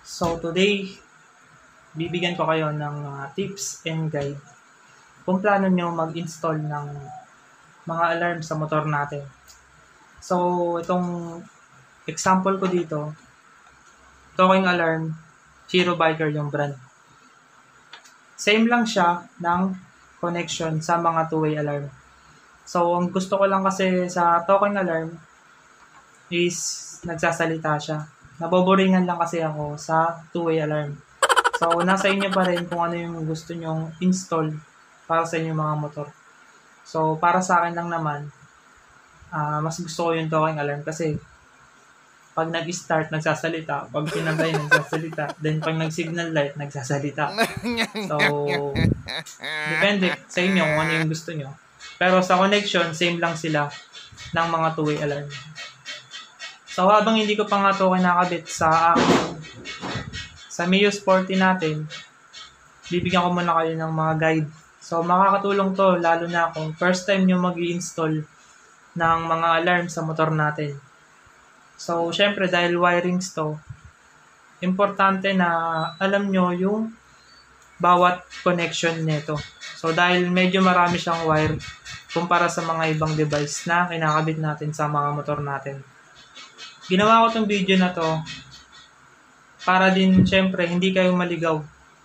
So today, bibigyan ko kayo ng mga tips and guide kung plano nyo mag-install ng mga alarm sa motor natin. So itong example ko dito, Talking Alarm, Hero Biker yung brand. Same lang siya ng connection sa mga two-way alarm. So ang gusto ko lang kasi sa Talking Alarm is nagsasalita siya. Naboboringan lang kasi ako sa two-way alarm. So, nasa inyo pa rin kung ano yung gusto nyong install para sa inyong mga motor. So, para sa akin lang naman, mas gusto ko yung Talking Alarm kasi pag nag-start, nagsasalita. Pag pinatay, nagsasalita. Then, pag nag-signal light, nagsasalita. So, depende sa inyo kung ano yung gusto nyo. Pero sa connection, same lang sila ng mga two-way alarm. So, habang hindi ko pa nga ito kinakabit sa Mio Sporty natin, bibigyan ko muna kayo ng mga guide. So, makakatulong to lalo na kung first time nyo mag-i-install ng mga alarm sa motor natin. So, syempre dahil wirings to, importante na alam nyo yung bawat connection nito. So, dahil medyo marami siyang wire kumpara sa mga ibang device na kinakabit natin sa mga motor natin. Ginawa ko tong video na to para din syempre hindi kayo maligaw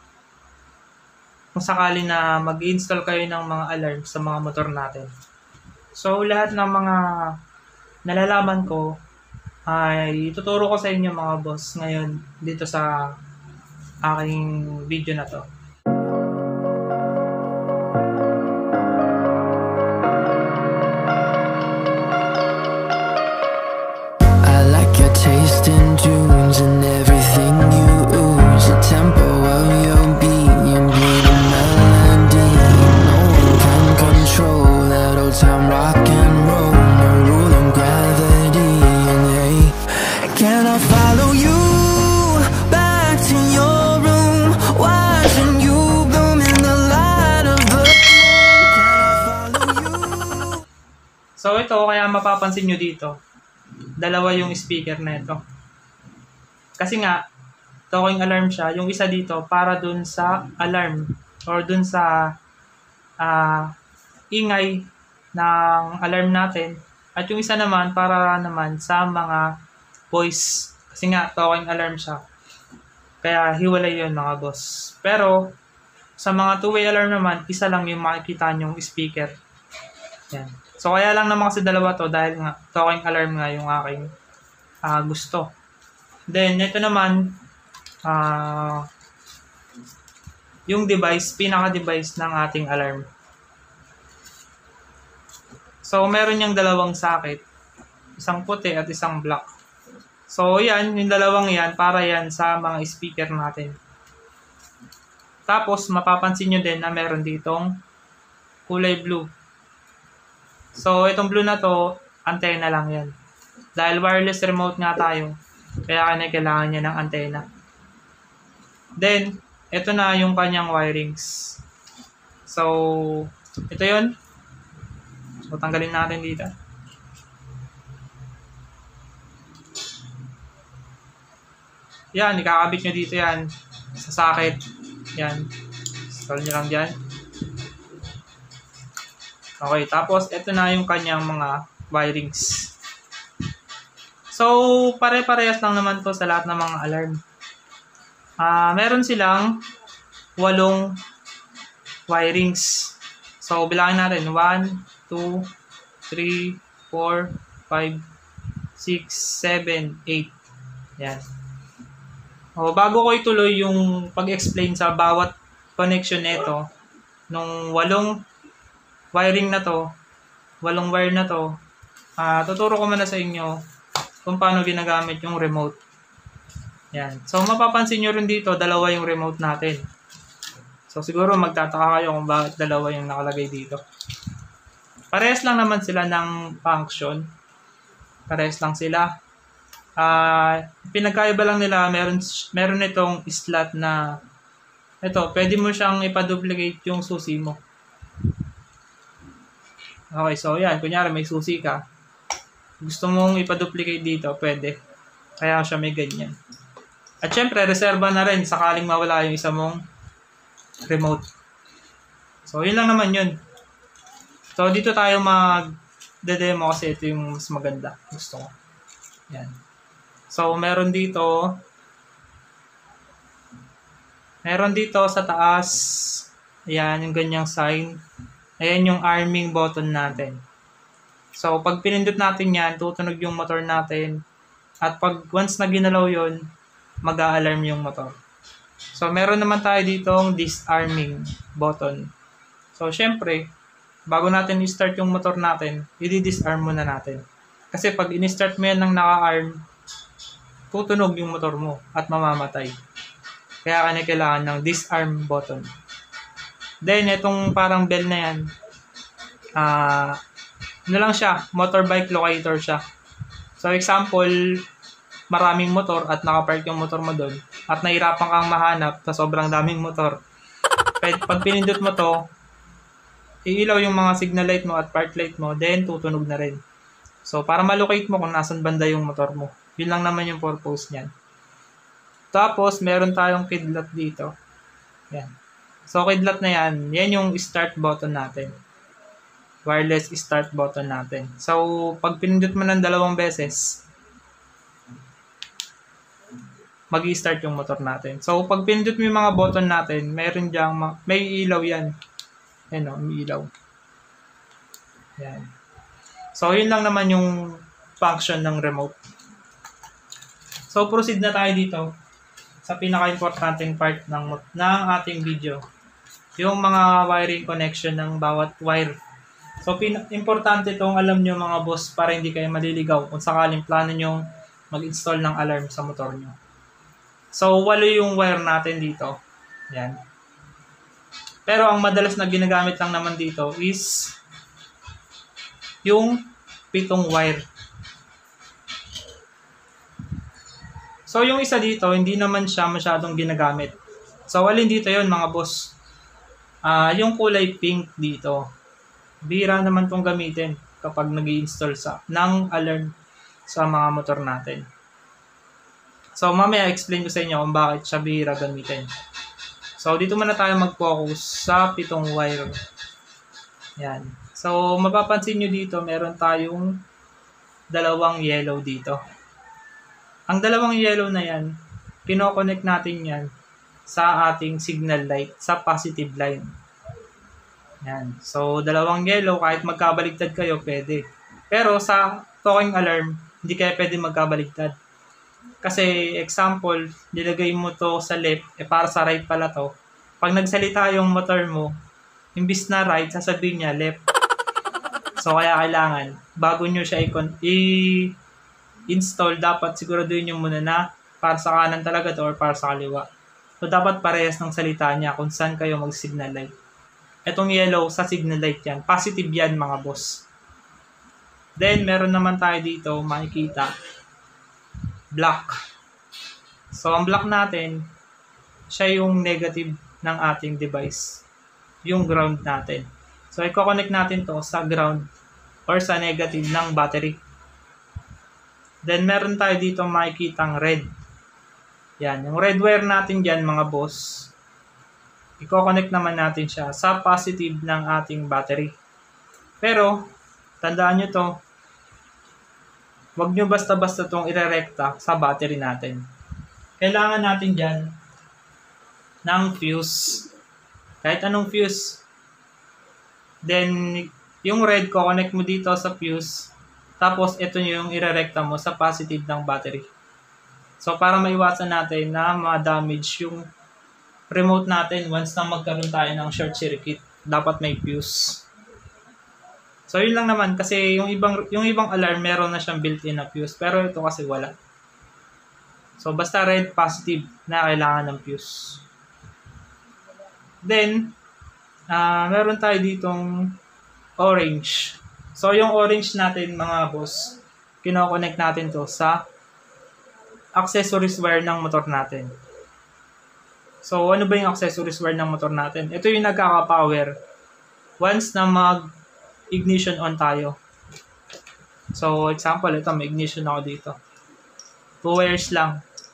kung sakali na mag-install kayo ng mga alarm sa mga motor natin. So lahat ng mga nalalaman ko ay tuturo ko sa inyo mga boss ngayon dito sa aking video na to. Taste and tunes and everything you ooze. The tempo of your beat, you bleed a melody. No one can control that old time rock and roll. No rule of gravity. And hey, can I follow you back to your room, watching you bloom in the light of the moon? Can I follow you? So ito, kaya mapapansin nyo dito, dalawa yung speaker na ito. Kasi nga, talking alarm siya. Yung isa dito para dun sa alarm or dun sa ingay ng alarm natin. At yung isa naman para naman sa mga voice. Kasi nga, talking alarm siya. Kaya hiwalay yun mga boss. Pero, sa mga two-way alarm naman, isa lang yung makikita nyong speaker. Yan. So, kaya lang naman kasi dalawa to dahil nga talking alarm nga yung aking gusto. Then, ito naman, yung device, pinaka-device ng ating alarm. So, meron yung dalawang socket. Isang puti at isang black. So, yan, yung dalawang yan, para yan sa mga speaker natin. Tapos, mapapansin nyo din na meron ditong kulay blue. So, itong blue na to, antenna lang yan. Dahil wireless remote nga tayo, kaya kailangan niya ng antenna. Then, ito na yung kanyang wirings. So, ito yun. So, tanggalin natin dito. Yan, ikakabit nyo dito yan. Sa socket. Yan. Install nyo lang dyan. Okay, tapos ito na yung kanyang mga wirings. So, pare-parehas lang naman to sa lahat ng mga alarm. Meron silang 8 wirings. So, bilangin natin. 1, 2, 3, 4, 5, 6, 7, 8. Yan. O, bago ko ituloy yung pag-explain sa bawat connection nito, nung 8 wiring na to, 8 wire na to, tuturo ko muna sa inyo kung paano ginagamit yung remote. Yan. So, mapapansin nyo rin dito, dalawa yung remote natin. So, siguro magtataka kayo kung bakit dalawa yung nakalagay dito. Parehas lang naman sila ng function. Parehas lang sila. Pinagkaiba lang nila, meron itong slot na ito, pwede mo siyang ipa-duplicate yung susi mo. Okay, so yan. Kunyari may susi ka. Gusto mong ipa-duplicate dito, pwede. Kaya siya may ganyan. At syempre, reserva na rin sakaling mawala yung isa mong remote. So, yun lang naman yun. So, dito tayo mag-demo kasi ito yung mas maganda. Gusto ko. Yan. So, meron dito sa taas. Ayan, yung ganyang sign. Ayan yung arming button natin. So, pag pinindot natin yan, tutunog yung motor natin. At pag once na ginalaw yun, mag-a-alarm yung motor. So, meron naman tayo ditong disarming button. So, syempre, bago natin i-start yung motor natin, i-disarm muna natin. Kasi pag in-start mo yan ng naka-arm, tutunog yung motor mo at mamamatay. Kaya kailangan ng disarm button. Then, itong parang bell na yan, ano lang siya, motorbike locator siya. So, example, maraming motor at nakapark yung motor mo doon at nahirapan kang mahanap sa sobrang daming motor. Pag pinindot mo to, iilaw yung mga signal light mo at park light mo, then tutunog na rin. So, para malocate mo kung nasan banda yung motor mo. Yun lang naman yung purpose niyan. Tapos, meron tayong kidlat dito. Yan. So, kidlat na yan yung start button natin. Wireless start button natin. So, pag pinindot mo ng 2 beses, mag-i-start yung motor natin. So, pag pinindot mo yung mga button natin, meron diyang, may ilaw yan. Ayan o, may ilaw. Ayan. So, yun lang naman yung function ng remote. So, proceed na tayo dito sa pinaka-importanting part ng ating video. Yung mga wiring connection ng bawat wire. So, importante itong alam nyo mga boss para hindi kayo maliligaw kung sakaling plano nyo mag-install ng alarm sa motor nyo. So, 8 yung wire natin dito. Yan. Pero ang madalas na ginagamit lang naman dito is yung 7 wire. So, yung isa dito, hindi naman siya masyadong ginagamit. So, alin dito yon mga boss? Yung kulay pink dito. Bira naman itong gamitin kapag nag-i-install ng alarm sa mga motor natin. So, mamaya explain ko sa inyo kung bakit siya bira gamitin. So, dito muna tayo mag-focus sa 7 wire. Yan. So, mapapansin nyo dito, meron tayong 2 yellow dito. Ang 2 yellow na yan, kino-connect natin yan sa ating signal light, sa positive line. Yan. So, 2 yellow, kahit magkabaligtad kayo, pwede. Pero sa talking alarm, hindi kayo pwede magkabaligtad. Kasi, example, nilagay mo to sa left, para sa right pala to. Pag nagsalita yung motor mo, imbis na right, sasabihin niya left. So, kaya kailangan, bago nyo siya i-install, dapat siguraduhin nyo muna na para sa kanan talaga to or para sa kaliwa. So, dapat parehas ng salita niya kung saan kayo mag-signal light. Etong yellow, sa signal light yan. Positive yan, mga boss. Then, meron naman tayo dito, makikita, black. So, ang black natin, siya yung negative ng ating device. Yung ground natin. So, i-connect natin to sa ground or sa negative ng battery. Then, meron tayo dito makikitang red. Yan. Yung red wire natin dyan, mga boss, i-connect naman natin siya sa positive ng ating battery. Pero, tandaan nyo to, huwag nyo basta-basta itong irerekta sa battery natin. Kailangan natin dyan ng fuse. Kahit anong fuse. Then, yung red, connect mo dito sa fuse. Tapos, ito yung irerekta mo sa positive ng battery. So, para maiwasan natin na ma-damage yung remote natin once na magkaroon tayo ng short circuit, dapat may fuse. So, yun lang naman kasi yung ibang alarm meron na siyang built-in na fuse, pero ito kasi wala. So, basta red positive na kailangan ng fuse. Then, meron tayo ditong orange. So, yung orange natin, mga boss, kino-connect natin to sa accessories wire ng motor natin. So, ano ba yung accessories wire ng motor natin? Ito yung nagkaka-power once na mag-ignition on tayo. So, example, ito, may ignition ako dito. 2 wires lang.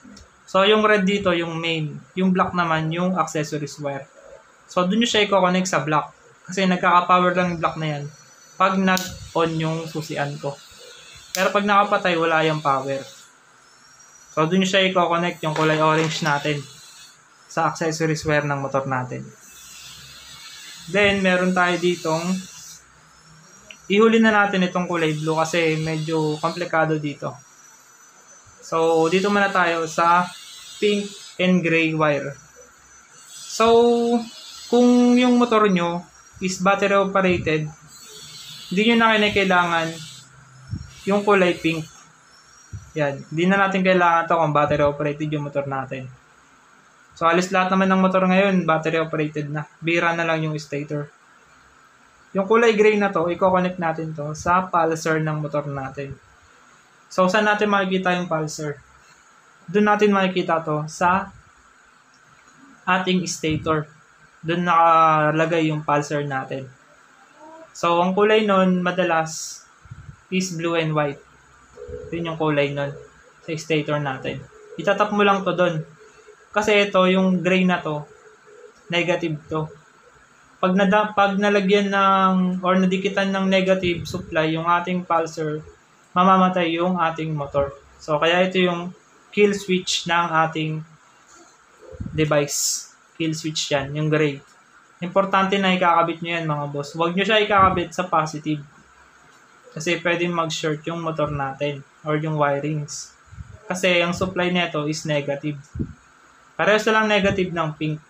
So, yung red dito, yung main. Yung black naman, yung accessories wire. So, dun nyo siya i-connect sa black. Kasi nagkaka-power lang yung black na yan pag nag-on yung susian ko. Pero pag nakapatay, wala yung power. So, dun nyo siya i-connect yung kulay orange natin sa accessories wire ng motor natin. Then, meron tayo ditong ihuli na natin itong kulay blue kasi medyo komplikado dito. So, dito muna tayo sa pink and gray wire. So, kung yung motor nyo is battery operated, hindi nyo na kailangan yung kulay pink. Yan. Hindi na natin kailangan ito kung battery operated yung motor natin. So, alis lahat naman ng motor ngayon, battery operated na. Bira na lang yung stator. Yung kulay gray na to, i-connect natin to sa pulsar ng motor natin. So, saan natin makikita yung pulsar? Doon natin makikita to sa ating stator. Doon nakalagay yung pulsar natin. So, ang kulay nun, madalas, is blue and white. Yun yung kulay nun sa stator natin. Itatap mo lang to doon. Kasi ito, yung gray na to, negative to. Pag nalagyan ng, or nadikitan ng negative supply, yung ating pulsar, mamamatay yung ating motor. So, kaya ito yung kill switch ng ating device. Kill switch yan, yung gray. Importante na ikakabit nyo yan mga boss. Huwag nyo siya ikakabit sa positive. Kasi pwedeng mag-short yung motor natin or yung wirings. Kasi ang supply nito is negative. Parehas lang negative ng pink.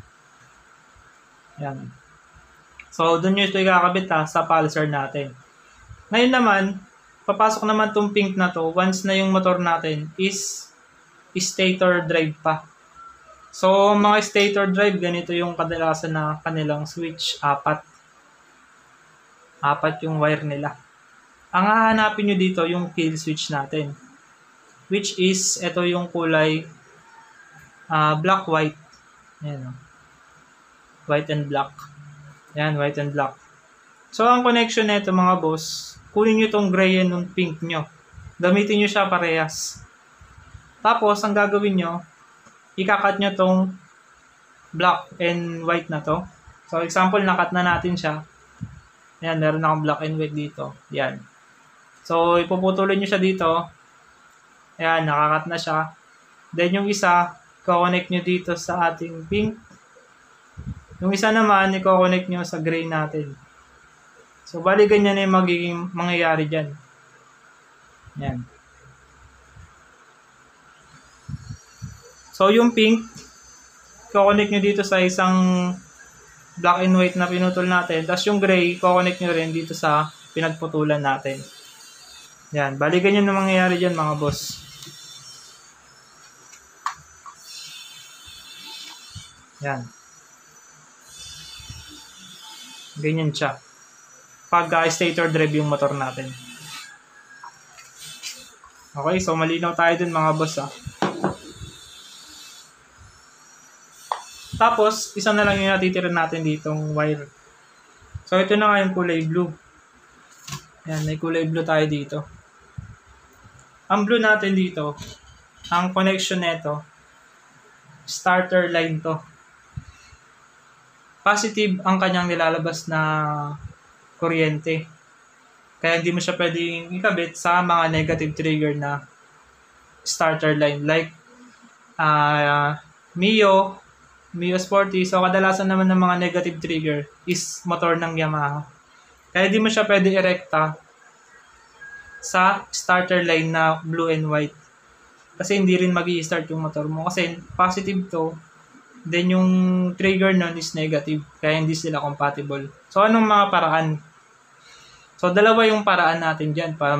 Yan. So, doon nyo ito ikakabit sa pulsar natin. Ngayon naman, papasok naman tong pink na to once na yung motor natin is stator drive pa. So, mga stator drive, ganito yung kadalasan na kanilang switch. 4 yung wire nila. Ang hahanapin nyo dito yung kill switch natin. Which is, ito yung kulay black-white. Ayan. White and black. Ayan, white and black. So, ang connection nito mga boss, kunin nyo tong gray and yung pink nyo. Gamitin nyo siya parehas. Tapos, ang gagawin nyo, ikakat nyo tong black and white na to. So, example, nakat na natin siya. Ayan, meron akong black and white dito. Ayan. So, ipuputulin nyo siya dito. Ayan, nakakat na siya. Then, yung isa, i-connect nyo dito sa ating pink. Yung isa naman, i-connect nyo sa gray natin. So, bali ganyan na yung magiging mangyayari dyan. Ayan. So, yung pink, i-connect nyo dito sa isang black and white na pinutol natin. Tapos yung gray, i-connect nyo rin dito sa pinagputulan natin. Yan. Bali ganyan na mangyayari dyan mga boss. Yan. Ganyan siya. Pag stator drive yung motor natin. Okay, so malinaw tayo dun mga boss Tapos, isa na lang yung natitira natin ditong wire. So, ito na nga yung kulay blue. Yan, may kulay blue tayo dito. Ang blue natin dito, ang connection nito, starter line to. Positive ang kanyang nilalabas na kuryente. Kaya hindi mo siya pwedeng ikabit sa mga negative trigger na starter line. Like, Mio Sporty. So, kadalasan naman ng mga negative trigger is motor ng Yamaha. Kaya di mo siya pwede erekta sa starter line na blue and white. Kasi hindi rin mag-i-start yung motor mo. Kasi positive to, then yung trigger nun is negative. Kaya hindi sila compatible. So, anong mga paraan? So, dalawa yung paraan natin dyan para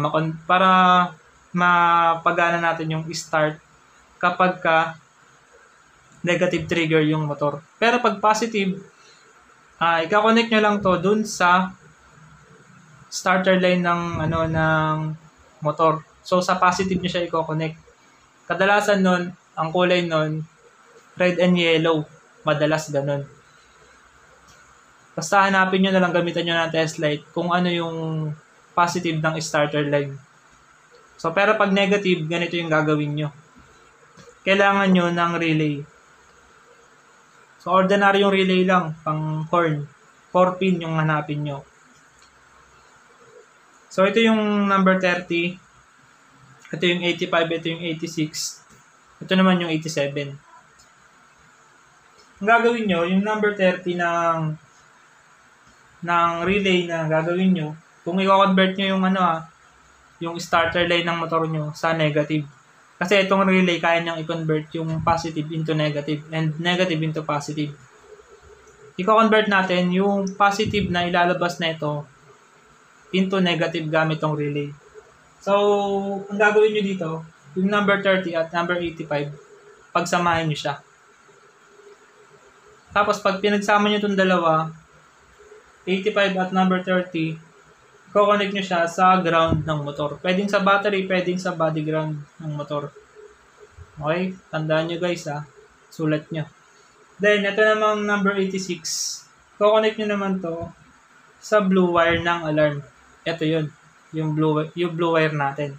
mapagana natin yung start kapag ka negative trigger yung motor. Pero pag positive, ika-connect nyo lang to dun sa starter line ng motor. So sa positive nyo siya i-connect. Kadalasan nun, ang kulay nun, red and yellow. Madalas ganun. Basta hanapin nyo na lang, gamitan nyo ng test light kung ano yung positive ng starter line. So pero pag negative, ganito yung gagawin nyo. kailangan nyo ng relay. So, ordinary yung relay lang, pang horn. 4 pin yung hanapin nyo. So, ito yung number 30. Ito yung 85, ito yung 86. Ito naman yung 87. Ang gagawin nyo, yung number 30 ng relay na gagawin nyo, kung i-convert nyo yung yung starter line ng motor nyo sa negative. Kasi itong relay, kaya niyang i-convert yung positive into negative and negative into positive. I-convert natin yung positive na ilalabas na ito into negative gamit tong relay. So, ang gagawin nyo dito, yung number 30 at number 85, pagsamahin nyo siya. Tapos, pag pinagsama nyo itong dalawa, 85 at number 30, i-connect nyo siya sa ground ng motor. Pwedeng sa battery, pwedeng sa body ground ng motor. Okay? Tandaan nyo guys Sulat nyo. Then, ito namang number 86. I-connect nyo naman to sa blue wire ng alarm. Ito yun. Yung blue wire natin.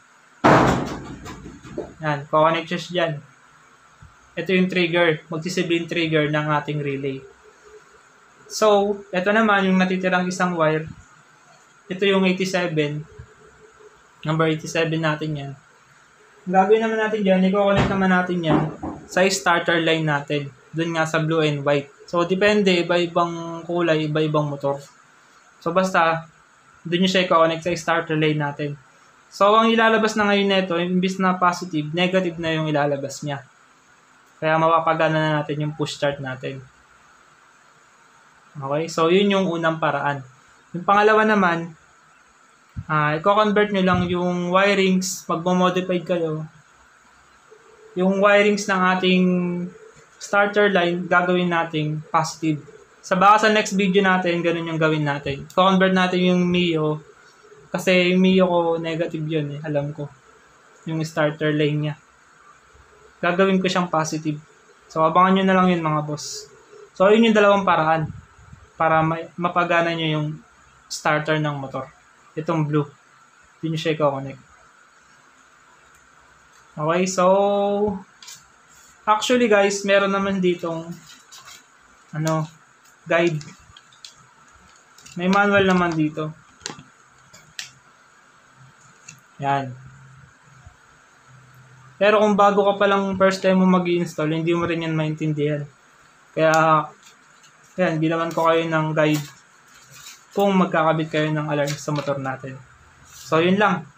Yan. I-connect nyo siya dyan. Ito yung trigger. Magsisilbing trigger ng ating relay. So, ito naman yung natitirang isang wire. Ito yung 87. Number 87 natin yan. Ang gagawin naman natin dyan, i-connect naman natin yan sa starter line natin. Doon nga sa blue and white. So, depende. Iba-ibang kulay, iba-ibang motor. So, basta, doon nyo siya i-connect sa starter line natin. So, ang ilalabas na ngayon nito, imbis na positive, negative na yung ilalabas niya. Kaya mapapagana na natin yung push start natin. Okay? So, yun yung unang paraan. Yung pangalawa naman, i-convert nyo lang yung wirings, magmo-modify kayo. Yung wirings ng ating starter line, gagawin nating positive. Baka sa next video natin, ganun yung gawin natin. I-convert natin yung Mio, kasi yung Mio ko, negative yun alam ko. Yung starter line niya. Gagawin ko siyang positive. So, abangan nyo na lang yun mga boss. So, yun yung dalawang paraan para mapagana nyo yung starter ng motor. Itong blue. Hindi nyo siya i-connect. Okay, so actually guys, meron naman ditong guide. May manual naman dito. Yan. Pero kung bago ka pa lang first time mo mag-i-install, hindi mo rin yan maintindihan. Kaya, yan, ginawan ko kayo ng guide kung magkakabit kayo ng alarm sa motor natin. So, yun lang.